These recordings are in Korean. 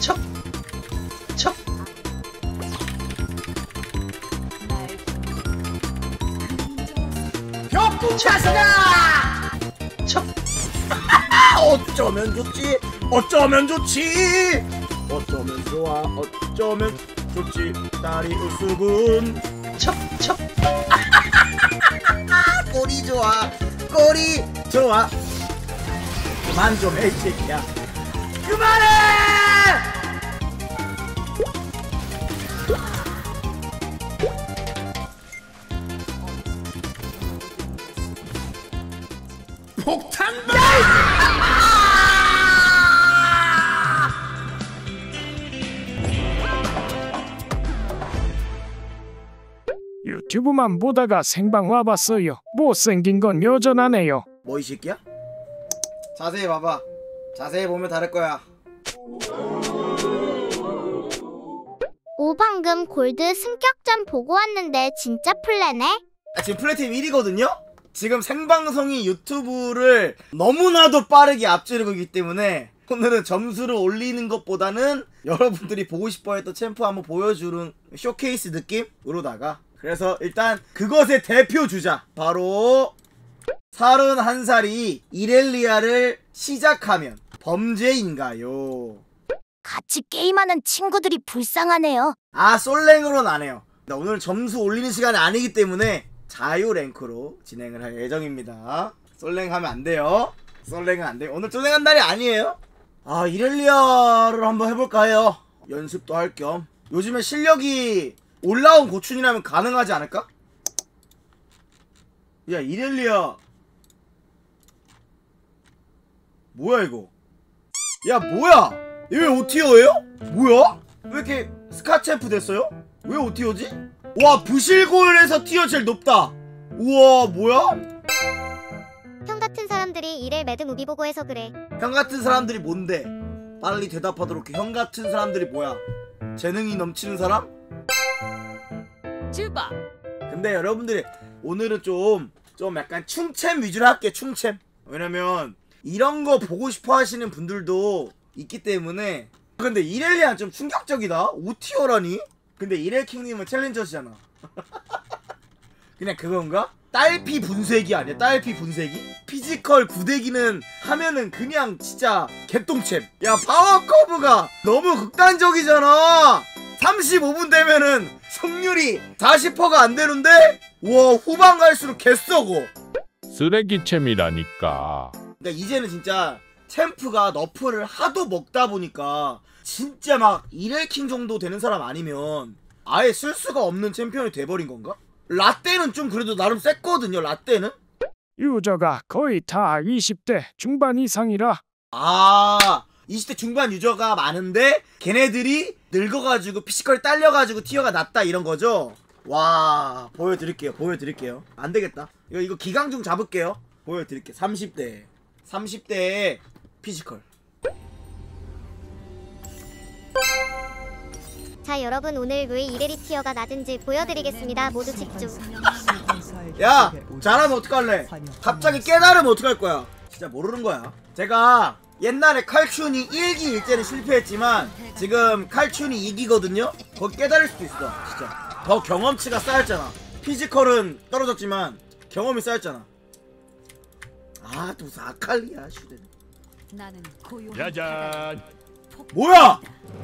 척! 척! 벽도 차서가! 척! 어쩌면 좋지? 어쩌면 좋지? 어쩌면 좋아? 어쩌면 좋지? 딸이 우수군. 척! 척! 꼬리 좋아! 꼬리 좋아! 그만 좀 해, 이 새끼야. 그만해! 폭탄! 유튜브만 보다가 생방 와봤어요. 못생긴 건 여전하네요. 뭐 이 새끼야? 자세히 봐봐. 자세히 보면 다를 거야. 오 방금 골드 승격전 보고 왔는데 진짜 플레네? 지금 플레이팀 1위거든요? 지금 생방송이 유튜브를 너무나도 빠르게 앞지르고 있기 때문에 오늘은 점수를 올리는 것보다는 여러분들이 보고 싶어했던 챔프 한번 보여주는 쇼케이스 느낌으로다가, 그래서 일단 그것의 대표 주자 바로 31살이 이렐리아를 시작하면 범죄인가요? 같이 게임하는 친구들이 불쌍하네요. 아, 솔랭으로는 안 해요. 오늘 점수 올리는 시간이 아니기 때문에 자유 랭크로 진행을 할 예정입니다. 솔랭 하면 안 돼요. 솔랭은 안 돼요. 오늘 솔랭한 날이 아니에요. 아, 이렐리아를 한번 해볼까 해요. 연습도 할 겸. 요즘에 실력이 올라온 고춘이라면 가능하지 않을까? 야, 이렐리아 뭐야 이거? 야, 뭐야? 얘 왜 오티어예요? 뭐야? 왜 이렇게 스카챔프 됐어요? 왜 오티어지? 와, 부실골에서 티어 제일 높다. 우와, 뭐야? 형 같은 사람들이 이래 매드 무비 보고 해서 그래. 형 같은 사람들이 뭔데? 빨리 대답하도록 해. 형 같은 사람들이 뭐야? 재능이 넘치는 사람? 주바. 근데 여러분들이 오늘은 좀 약간 충챔 위주로 할게. 충챔. 왜냐면 이런 거 보고 싶어 하시는 분들도 있기 때문에. 근데 이렐리아는 좀 충격적이다. 오티어라니? 근데 이렐킹님은 챌린저시잖아. 그냥 그건가? 딸피 분쇄기 아니야? 딸피 분쇄기? 피지컬 구대기는 하면은 그냥 진짜 개똥챔. 야, 파워커브가 너무 극단적이잖아. 35분 되면은 승률이 40%가 안 되는데? 와, 후반 갈수록 개썩어. 쓰레기챔이라니까. 그러니까 이제는 진짜 챔프가 너프를 하도 먹다 보니까 진짜 막 이렐킹 정도 되는 사람 아니면 아예 쓸 수가 없는 챔피언이 돼버린 건가? 라떼는 좀 그래도 나름 셌거든요. 라떼는? 유저가 거의 다 20대 중반 이상이라. 아, 20대 중반 유저가 많은데 걔네들이 늙어가지고 피지컬이 딸려가지고 티어가 낮다 이런 거죠? 와, 보여드릴게요. 안되겠다. 이거 기강중 잡을게요. 보여드릴게요. 30대에 피지컬. 자, 여러분 오늘 왜 이래리 티어가 낮은지 보여드리겠습니다. 모두 집중. 야, 잘하면 어떡할래? 갑자기 깨달으면 어떡할 거야? 진짜 모르는 거야. 제가 옛날에 칼춘이 1기 1때는 실패했지만 지금 칼춘이 2기거든요? 거기 깨달을 수도 있어. 진짜 더 경험치가 쌓였잖아. 피지컬은 떨어졌지만 경험이 쌓였잖아. 아, 또 무슨 아칼리야 슈덴. 짜잔. 뭐야?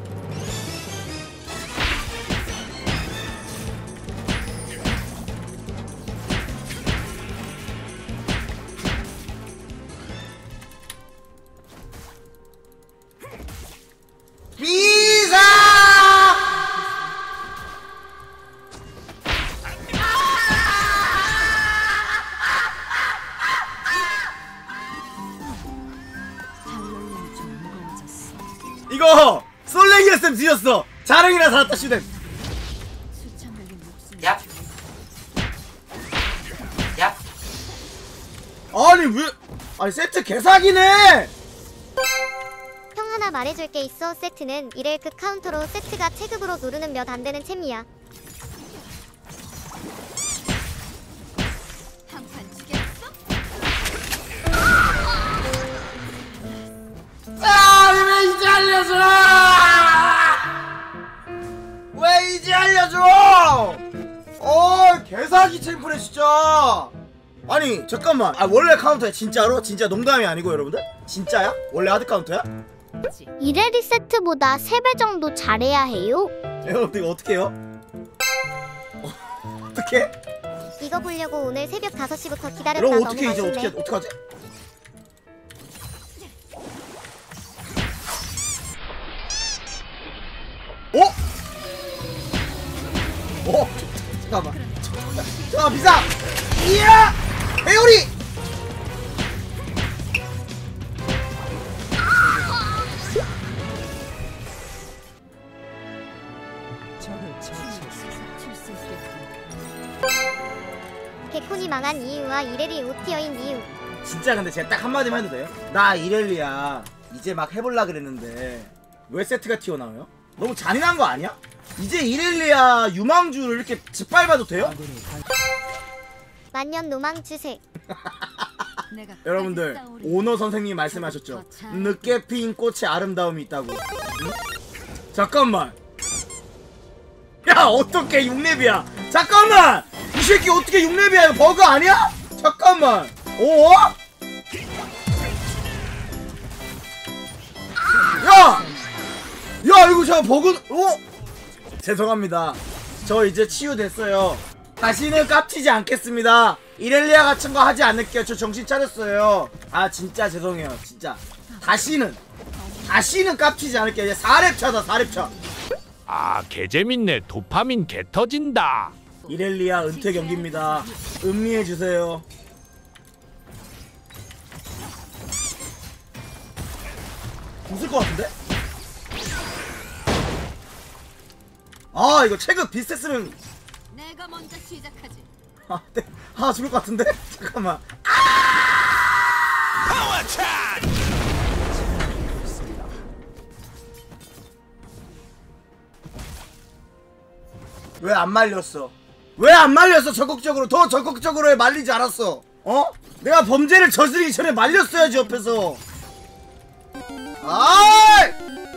비사! 이거 솔랭이었으면 뒤졌어. 자릉이라 살았다 슈덴. 야. 야. 아니 왜? 아니 세트 개사기네. 형 하나 말해줄 게 있어. 세트는 이렐크 카운터로 세트가 체급으로 누르는 몇 안 되는 챔이야. 아, 왜 이제 알려줘? 이렐리아 좀! 개사기 챔프네 진짜. 아니 잠깐만, 원래 카운터야 진짜로? 진짜 농담이 아니고 여러분들? 진짜야? 원래 하드 카운터야? 이레리 세트보다 3배 정도 잘해야 해요. 여러분들 이거 어떻게 해요? 어떻게? 이거 보려고 오늘 새벽 5시부터 기다렸다. 여러분 너무 어떻게 이제 맛있네. 어떡하지? 잠깐만. 자 비상. 이야! 배우리! 개콘이 망한 이유와 이레리 5티어인 이유. 진짜 근데 제가 딱 한마디만 해도 돼요? 나 이렐리아 이제 막 해볼라 그랬는데 왜 세트가 튀어나와요? 너무 잔인한 거 아니야? 이제 이렐리아 유망주를 이렇게 짓밟아도 돼요? 만년 노망 주세. 여러분들 오너 선생님이 말씀하셨죠? 늦게 핀 꽃의 아름다움이 있다고. 응? 잠깐만. 야 어떻게 6렙이야? 잠깐만! 이 새끼 어떻게 6렙이야? 이거 버그 아니야? 잠깐만. 어? 야! 야 이거 저 버그. 죄송합니다. 저 이제 치유됐어요. 다시는 깝치지 않겠습니다. 이렐리아 같은 거 하지 않을게요. 저 정신 차렸어요. 아 진짜 죄송해요. 진짜 다시는 깝치지 않을게요. 이제 4렙 차다 4렙 차. 아 개재밌네. 도파민 개 터진다. 이렐리아 은퇴 경기입니다. 음미해주세요. 웃을 것 같은데? 아 이거 체급 비슷했으면 내가 먼저 시작하지. 네. 죽을 것 같은데? 잠깐만. 왜 안 말렸어? 왜 안 말렸어? 적극적으로 더 적극적으로 해. 말리지 않았어. 어? 내가 범죄를 저지르기 전에 말렸어야지 옆에서. 아이!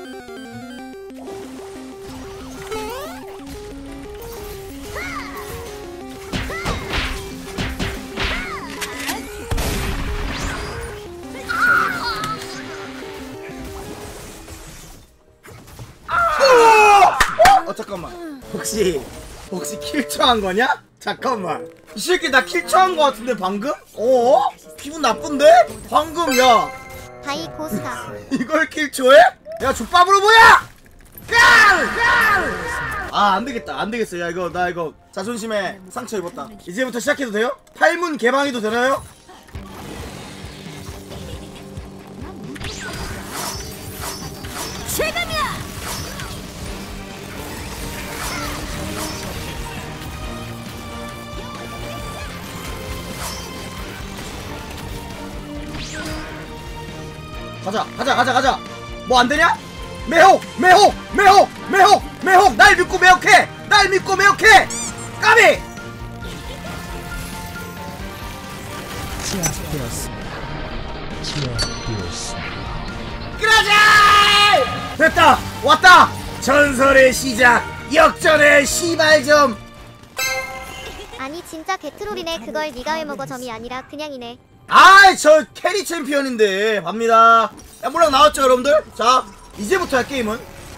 잠깐만. 혹시 킬초한 거냐? 잠깐만. 이 새끼 나 킬초한 거 같은데 방금? 기분 나쁜데? 방금 야 다이 고스타. 이걸 킬초해? 야 족밥으로 뭐야? 안되겠다 안되겠어. 야 이거 나 이거 자존심에 상처 입었다. 이제부터 시작해도 돼요? 팔문 개방해도 되나요? 지금이야. 가자. 뭐 안되냐? 매혹 날 믿고 매혹해. 까비. 그러자. 됐다. 왔다. 전설의 시작. 역전의 시발점. 아니 진짜 개트롤이네. 그걸 니가 왜 먹어. 점이 아니라 그냥이네. 저 캐리 챔피언인데 갑니다. 야 몰락 나왔죠 여러분들? 자 이제부터야 게임은.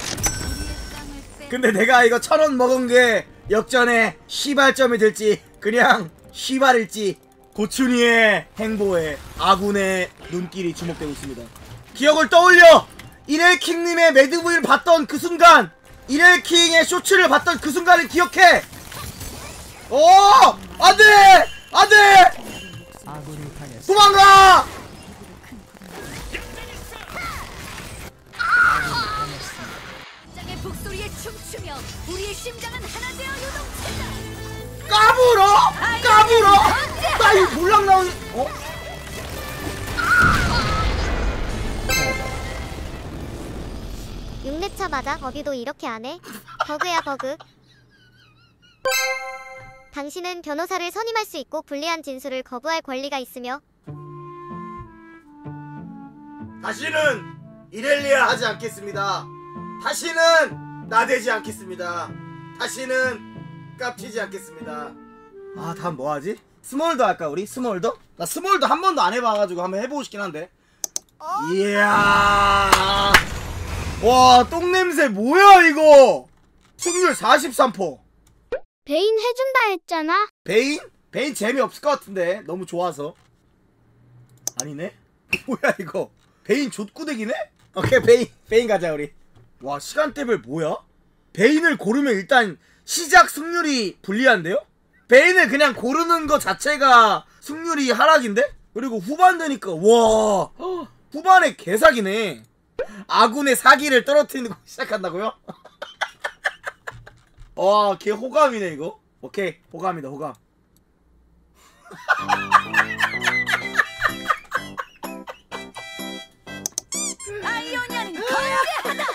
근데 내가 이거 1000원 먹은게 역전의 시발점이 될지 그냥 시발일지 고춘이의 행보에 아군의 눈길이 주목되고 있습니다. 기억을 떠올려. 이렐킹님의 매드브이를 봤던 그 순간, 이렐킹의 쇼츠를 봤던 그 순간을 기억해. 안돼 도망가. 장의 북소리에 춤추며 우리의 심장은 하나 되어 요동친다. 까불어. 나 이거 몰락 나오는. 6렙차 맞아? 어비도 이렇게 안 해? 버그야 버그. 당신은 변호사를 선임할 수 있고 불리한 진술을 거부할 권리가 있으며 다시는 이렐리아 하지 않겠습니다. 다시는 나대지 않겠습니다. 다시는 깝치지 않겠습니다. 아 다음 뭐하지? 스몰더 할까 우리? 스몰더? 나 스몰더 한 번도 안 해봐가지고 한번 해보고 싶긴 한데. 이야 와 똥냄새 뭐야 이거. 승률 43%. 베인 해준다 했잖아. 베인? 베인 재미없을 것 같은데 너무 좋아서. 아니네? 뭐야 이거. 베인 좆구대기네? 오케이 베인 가자 우리. 와 시간대별 뭐야? 베인을 고르면 일단 시작 승률이 불리한데요? 베인을 그냥 고르는 거 자체가 승률이 하락인데? 그리고 후반 되니까 와 후반에 개사기네. 아군의 사기를 떨어뜨리는 거 시작한다고요? 와 개 호감이네 이거. 오케이 호감이다 호감. 아이오니아는 거대하다.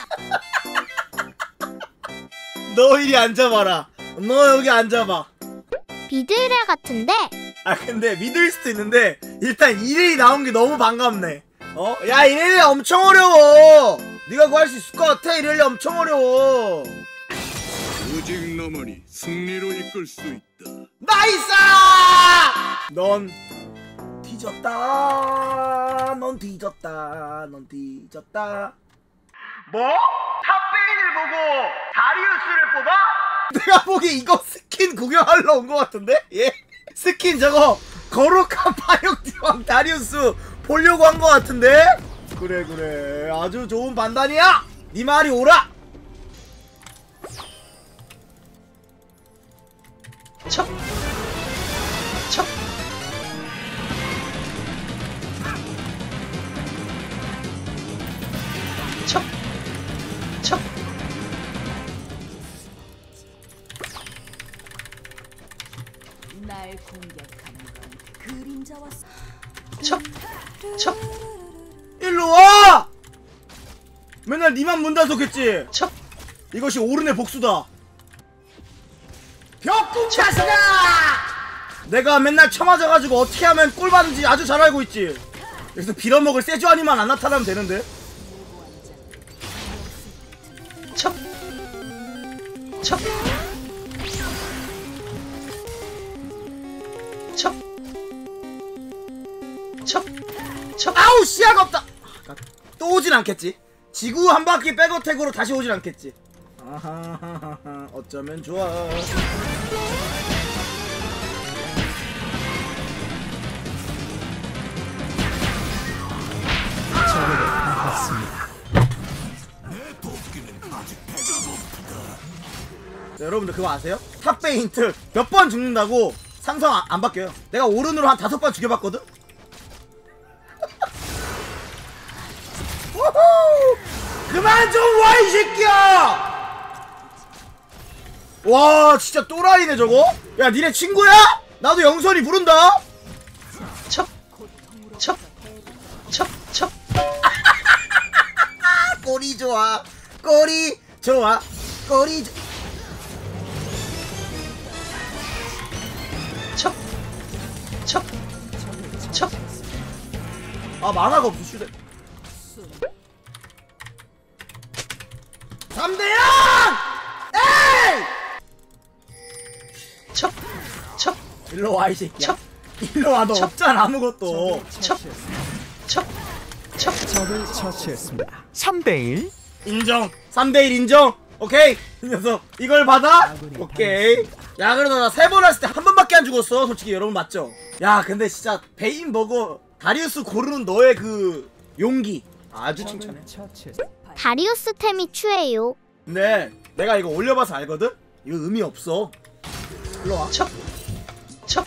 너 이리 앉아봐라. 너 여기 앉아봐. 미드레 같은데? 아 근데 믿을 수도 있는데 일단 1일이 나온 게 너무 반갑네. 어? 야 1일이 엄청 어려워. 네가 그거 할 수 있을 것 같아. 1일이 엄청 어려워. 오직 너만이 승리로 이끌 수 있다. 나이스! 넌 뒤졌다. 넌 뒤졌다. 넌 뒤졌다. 뭐? 탑베인을 보고 다리우스를 뽑아? 내가 보기 이거 스킨 구경하러 온 것 같은데? 예? 스킨 저거 거룩한 파역디왕 다리우스 보려고 한 것 같은데? 그래 아주 좋은 판단이야! 네 말이 옳아! 척! 척! 척! 척! 날 공격하는 건 그림자와 척! 척! 일로와! 맨날 니만 문 닫았겠지? 척! 이것이 오른의 복수다. 벽궁 자식아! 내가 맨날 쳐맞아가지고 어떻게 하면 꼴 받는지 아주 잘 알고 있지. 그래서 빌어먹을 세주아니만 안 나타나면 되는데. 척! 척! 척! 척! 척! 아우 시야가 없다! 또 오진 않겠지. 지구 한 바퀴 백어택으로 다시 오진 않겠지. 아하하하 어쩌면 좋아. 자, 여러분들 그거 아세요? 탑베이 힌트 몇 번 죽는다고 상성 안 바뀌어요. 내가 오른으로 한 5번 죽여봤거든? 그만 좀 와 이 새끼야! 와 진짜 또라이네 저거? 야 니네 친구야? 나도 영선이 부른다? 척! 척! 척! 척! 꼬리 좋아 꼬리 좋아 꼬리 좋아 척! 척! 척! 아 만화가 없어 슈대 3대0! 에이! 척! 척! 일로와 이 새끼야 척! 일로와 너 없잖아 아무것도 척! 척! 척! 적을 처치했습니다. 3대1. 인정 3대1 인정 오케이 이 녀석 이걸 받아? 오케이 야 그래도 나 3번 했을 때 한 번밖에 안 죽었어 솔직히 여러분 맞죠? 야 근데 진짜 베인 버거 다리우스 고르는 너의 그 용기 아주 칭찬해. 다리우스 템이 추해요. 근데 내가 이거 올려봐서 알거든? 이거 의미 없어. 일로와 척! 척!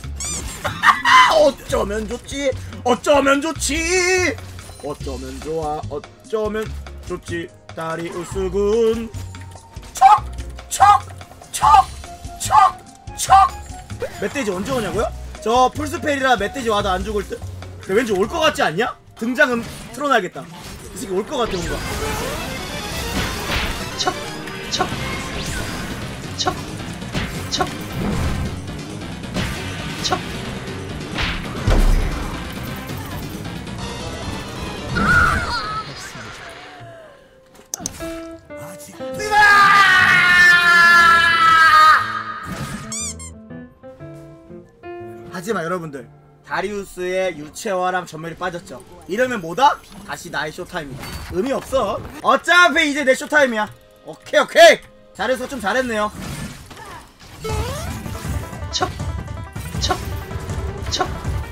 어쩌면 좋지 어쩌면 좋지 어쩌면 좋아 어쩌면 좋지 다리우스군 척! 척! 척! 척! 척! 멧돼지 언제 오냐고요? 저 풀스펠이라 멧돼지 와도 안 죽을 듯? 근데 왠지 올 것 같지 않냐? 등장음 틀어놔야겠다. 이 새끼 올 것 같아 뭔가. 척! 척! 척! 척! 척! 하지만 여러분들 다리우스의 유채화랑 전멸이 빠졌죠. 이러면 뭐다? 다시 나의 쇼타임이다. 의미 없어. 어차피 이제 내 쇼타임이야. 오케이 오케이. 잘해서 좀 잘했네요. 척, 척, 척,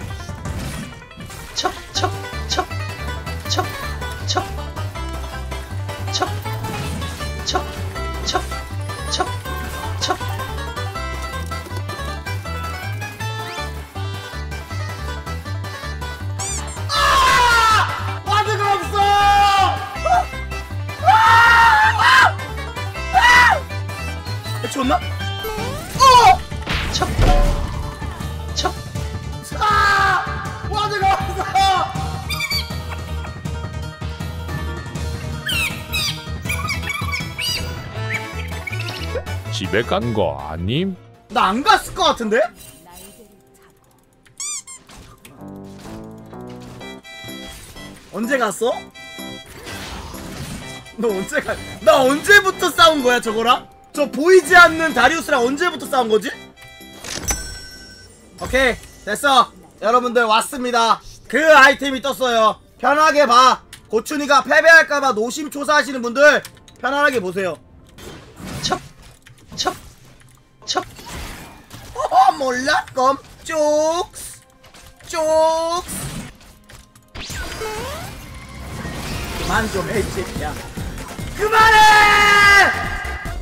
척, 척, 척, 척, 척, 척, 척, 척, 척, 척. 와드가 없어! 줬나? 척, 척. 와드가 없어! 집에 간 거 아님? 나 안 갔을 것 같은데? 언제 갔어? 너 언제 가? 나 언제부터 싸운 거야 저거랑? 저 보이지 않는 다리우스랑 언제부터 싸운 거지? 오케이 됐어. 여러분들 왔습니다. 그 아이템이 떴어요. 편하게 봐. 고춘이가 패배할까봐 노심초사하시는 분들 편안하게 보세요. 척, 척, 척. 몰라? 껌 쪽스 쪽스. 그만 좀 해, 이 새끼야. 그만해!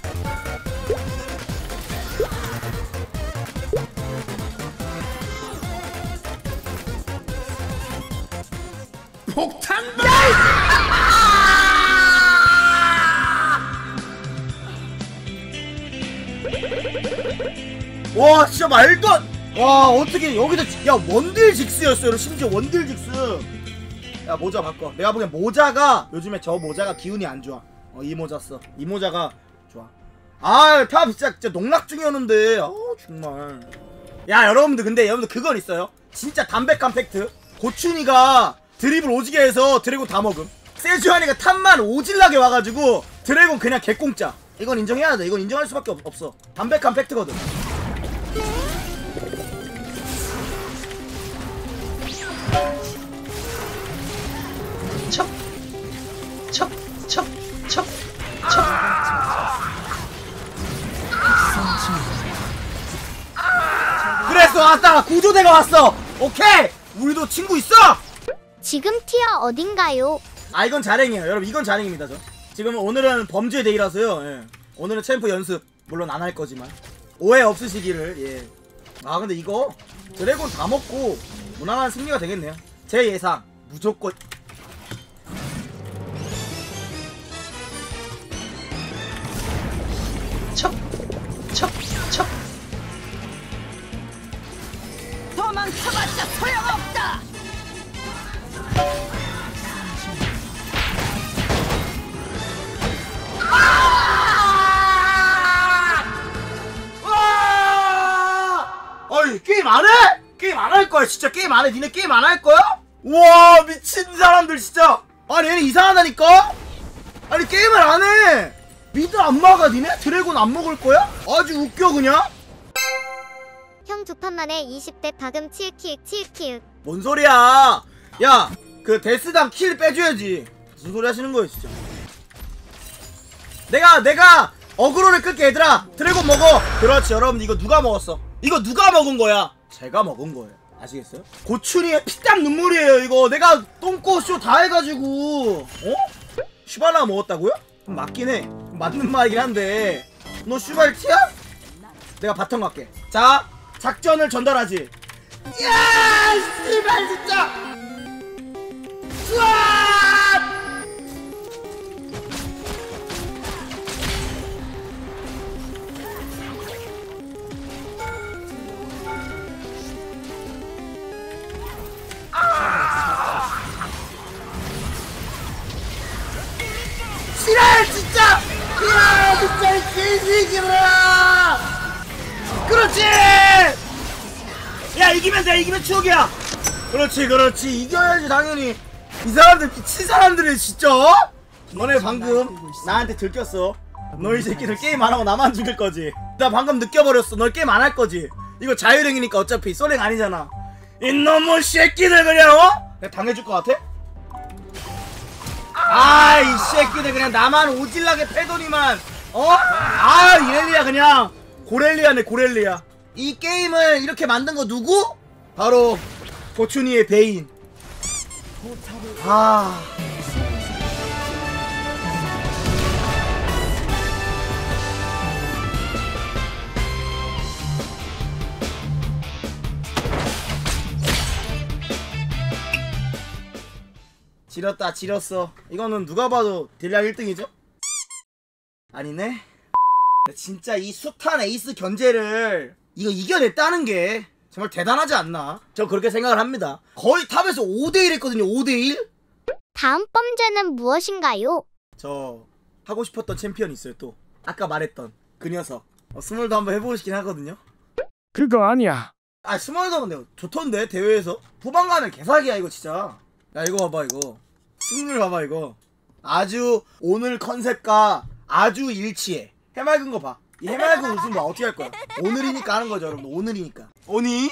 폭탄 와 진짜 말도 안... 와 어떻게 여기다 야 원딜 직스였어요. 심지어 원딜 직스. 야 모자 바꿔. 내가 보기엔 모자가 요즘에 저 모자가 기운이 안 좋아. 이 모자 써. 이 모자가 좋아. 아 타 진짜 농락 중이었는데. 정말. 야 여러분들 근데 여러분들 그건 있어요. 진짜 담백한 팩트. 고춘이가 드리블 오지게 해서 드래곤 다 먹음. 세주한이가 탑만 오질나게 와가지고 드래곤 그냥 개공짜. 이건 인정해야 돼. 이건 인정할 수밖에 없어. 담백한 팩트거든. 척, 척, 척, 척, 척. 그랬어. 왔다. 구조대가 왔어. 오케이. 우리도 친구 있어. 지금 티어 어딘가요? 아 이건 자랭이에요. 여러분 이건 자랭입니다. 저 지금 오늘은 범죄 데이라서요. 예. 오늘은 챔프 연습 물론 안 할 거지만 오해 없으시기를. 예. 아 근데 이거 드래곤 다 먹고 무난한 승리가 되겠네요. 제 예상 무조건. 척, 척, 척. 도망쳐봤자 소용없다. 어이 게임 안 해? 게임 안 할 거야 진짜. 게임 안 해. 니네 게임 안 할 거야? 와 미친 사람들 진짜. 아니 얘네 이상하다니까? 아니 게임을 안 해. 미드 안 막아 니네? 드래곤 안 먹을 거야? 아주 웃겨 그냥. 형 두 판 만에 20대 박음 치읓키읔 치읓키읔. 뭔 소리야? 야 그 데스당 킬 빼줘야지. 무슨 소리 하시는 거예요 진짜. 내가 어그로를 끌게 얘들아. 드래곤 먹어. 그렇지. 여러분 이거 누가 먹었어? 이거 누가 먹은 거야? 제가 먹은 거예요. 아시겠어요? 고추리의 피땀 눈물이에요 이거. 내가 똥꼬쇼 다 해가지고. 어? 슈발라가 먹었다고요? 맞긴 해. 맞는 말이긴 한데 너 슈발 티야? 내가 바텀 갈게. 자 작전을 전달하지. 야 씨발 진짜. 으아! 싫어 진짜. 이야 진짜 이 개새끼들아. 그렇지. 야 이기면 돼. 이기면 추억이야. 그렇지 이겨야지 당연히. 이 사람들 미친 사람들이 진짜. 너네 방금 나한테 들켰어. 너희 새끼들 게임 안 하고 나만 죽일 거지. 나 방금 느껴버렸어. 너 게임 안 할 거지. 이거 자유랭이니까 어차피 소랭 아니잖아. 이놈의 새끼들 그냥 내가 당해줄 것 같아? 아, 이 새끼들 그냥 나만 오질나게 패더니만 아, 이렐리아 그냥 고렐리아네, 고렐리아. 이 게임을 이렇게 만든 거 누구? 바로 고춘이의 베인. 아, 지렸다, 지렸어. 이거는 누가 봐도 딜량 1등이죠? 아니네. 진짜 이 숱한 에이스 견제를 이거 이겨냈다는 게 정말 대단하지 않나? 저 그렇게 생각을 합니다. 거의 탑에서 5대1 했거든요. 5대1? 다음 범죄는 무엇인가요? 저 하고 싶었던 챔피언 있어요. 또 아까 말했던 그 녀석. 스몰도 한번 해보고 싶긴 하거든요. 그거 아니야. 아, 스몰도 근데 좋던데 대회에서 후반 가면 개사기야 이거 진짜. 야, 이거 봐봐. 이거 승률 봐봐. 이거 아주 오늘 컨셉과 아주 일치해. 해맑은 거 봐. 이 해맑은 웃음 봐. 어떻게 할 거야? 오늘이니까 하는 거죠, 여러분. 오늘이니까. 오니?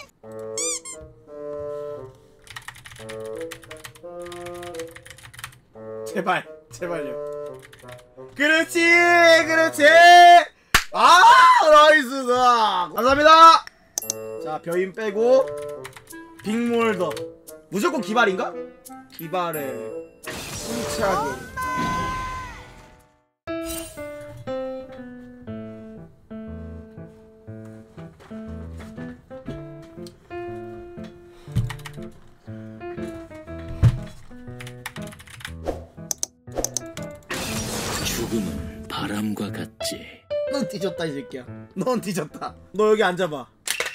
제발, 제발요. 그렇지, 그렇지. 아, 나이스다. 감사합니다. 자, 벼인 빼고 빅몰더. 무조건 기발인가? 기발에 숨차게. 죽음은 바람과 같지. 넌 뒤졌다 이 새끼야. 넌 뒤졌다. 너 여기 앉아봐.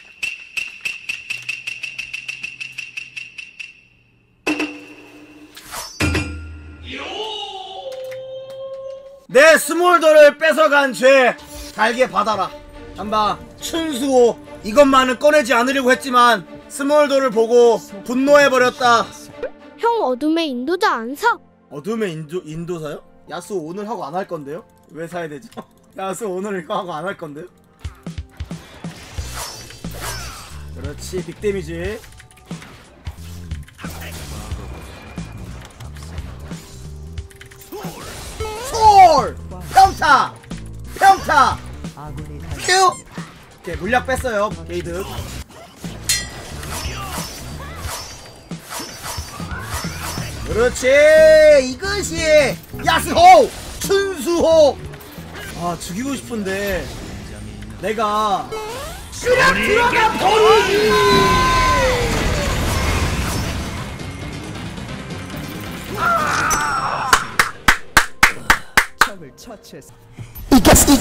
내 스몰더를 뺏어간 죄 달게 받아라. 한방 춘수호. 이것만은 꺼내지 않으려고 했지만 스몰더를 보고 분노해버렸다. 형 어둠의 인도자 안 사? 어둠의 인도사요? 야수 오늘 하고 안 할 건데요? 왜 사야 되죠? 야수 오늘 이거 하고 안 할 건데요? 그렇지, 빅 데미지. 솔! 평타! 평타! 큐! 오케이, 물약 뺐어요. 게이드. 그렇지, 이것이 야스호! 춘수호! 아, 죽이고 싶은데 내가 그냥 들어가 버리기! 적을 처치했어. 이겼어!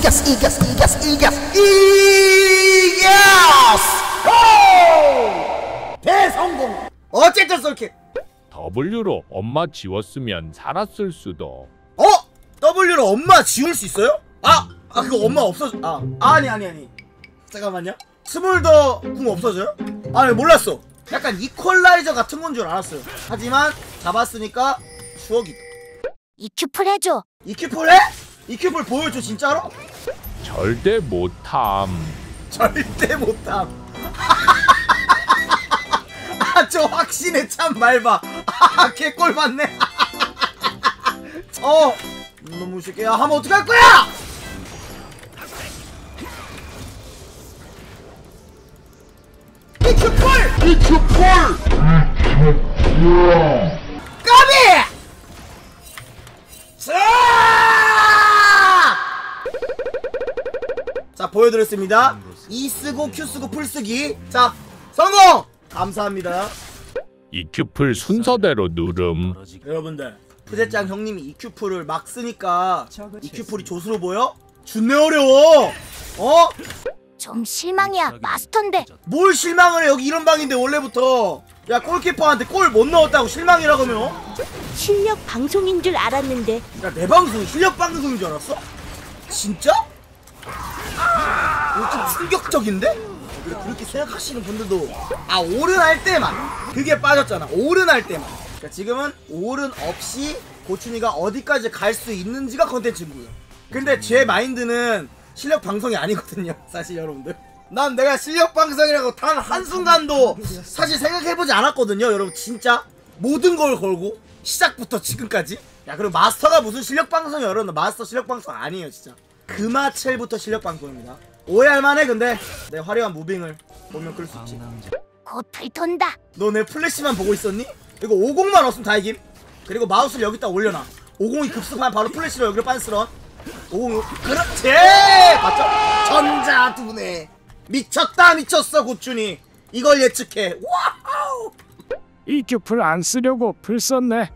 대성공! 어쨌든 쏠킬! W로 엄마 지웠으면 살았을 수도. W로 엄마 지울 수 있어요? 그거 엄마 없어져. 아니. 잠깐만요. 스몰더 궁 없어져요? 몰랐어. 약간 이퀄라이저 같은 건 줄 알았어요. 하지만 잡았으니까 추억이다. EQ풀 해줘. EQ풀 해? EQ풀 보여줘 진짜로? 절대 못함. 절대 못함. 저 확신에 참 맑아. 개꼴 맞네. 너무 쉽게. 하면 어떡할 거야? EQ풀! 까비! 자, 보여드렸습니다. E 쓰고 Q 쓰고 풀 쓰기. 자, 성공! 감사합니다. EQ풀 순서대로 누름. 여러분들, 푸제짱 형님이 EQ풀을 막 쓰니까 EQ풀이 조수로 보여? 준내 어려워. 좀 실망이야. 마스터인데. 뭘 실망을 해. 여기 이런 방인데 원래부터. 야, 골키퍼한테 골 못 넣었다고 실망이라고 하면 실력 방송인 줄 알았는데. 야, 내 방송 실력 방송인 줄 알았어? 진짜? 이거 좀 충격적인데? 그렇게 생각하시는 분들도 오른 할 때만 그게 빠졌잖아. 오른 할 때만. 그러니까 지금은 오른 없이 고춘이가 어디까지 갈 수 있는지가 컨텐츠고요. 근데 제 마인드는 실력 방송이 아니거든요 사실. 여러분들 난 내가 실력 방송이라고 단 한순간도 사실 생각해보지 않았거든요 여러분. 진짜 모든 걸 걸고 시작부터 지금까지. 야 그리고 마스터가 무슨 실력 방송이야 여러분. 마스터 실력 방송 아니에요 진짜. 금화첼부터 실력 방송입니다. 오해할 만해. 근데 내 화려한 무빙을 보면 그럴 수 있지. 곧 불돈다. 너 내 플래시만 보고 있었니? 이거 50만 없으면 다 이김. 그리고 마우스를 여기다 올려놔. 50이 급습하면 바로 플래시로 여기로 빤스런. 50 그렇지. 맞죠? 전자두네. 미쳤다 미쳤어 고춘이. 이걸 예측해. 와우. EQ풀 안 쓰려고 풀 썼네.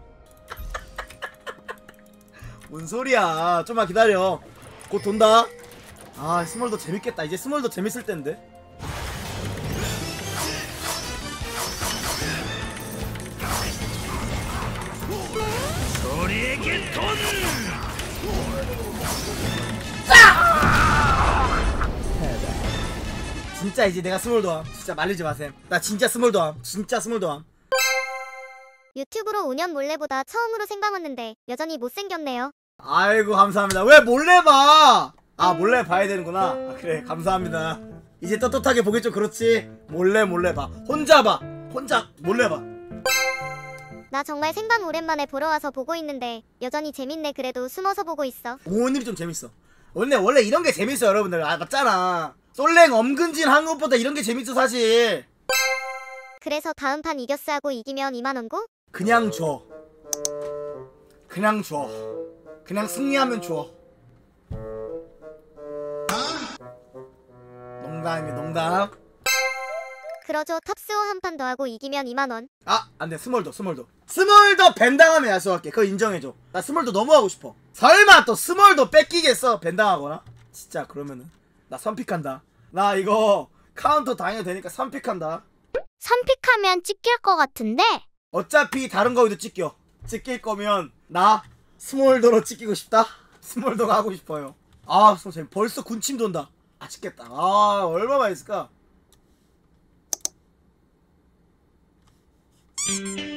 뭔 소리야. 좀만 기다려. 곧 돈다. 아 스몰도 재밌겠다. 이제 스몰도 재밌을 텐데. 우리에게 돈. 진짜 이제 내가 스몰도 함. 진짜 말리지 마셈. 나 진짜 스몰도 함. 진짜 스몰도 함. 유튜브로 5년 몰래 보다 처음으로 생방 왔는데 여전히 못생겼네요. 아이고 감사합니다. 왜 몰래 봐? 아 몰래 봐야 되는구나. 아, 그래 감사합니다. 이제 떳떳하게 보기 좀 그렇지. 몰래 봐. 혼자 봐. 혼자 몰래 봐. 나 정말 생방 오랜만에 보러 와서 보고 있는데 여전히 재밌네. 그래도 숨어서 보고 있어. 부모님이 좀 재밌어. 원래 이런 게 재밌어 여러분들. 아 맞잖아. 솔랭 엄근진 한 것보다 이런 게 재밌어 사실. 그래서 다음 판 이겼어 하고 이기면 2만원고? 그냥 줘. 그냥 줘. 그냥 승리하면 줘. 농담이야 농담. 그러죠. 탑스워 한 판 더 하고 이기면 2만원. 아 안돼. 스몰더 밴당하면 야수할게. 그거 인정해줘. 나 스몰더 너무 하고 싶어. 설마 또 스몰더 뺏기겠어 밴당하거나? 진짜 그러면은 나 선픽한다. 나 이거 카운터 당해도 되니까 선픽한다. 선픽하면 찍힐 것 같은데? 어차피 다른 거에도 찍힐 거면 나 스몰더로 찍히고 싶다. 스몰더가 하고 싶어요. 아 벌써 군침 돈다. 아 찍겠다. 아 얼마나 있을까.